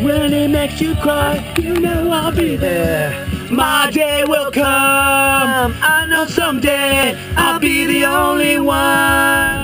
When it makes you cry, you know I'll be there. My day will come, I know someday I'll be the only one.